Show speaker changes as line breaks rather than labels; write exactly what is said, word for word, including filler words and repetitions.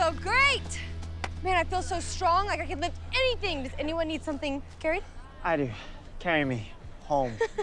so great. Man, I feel so strong, like I can lift anything. Does anyone need something carried?
I do. Carry me home.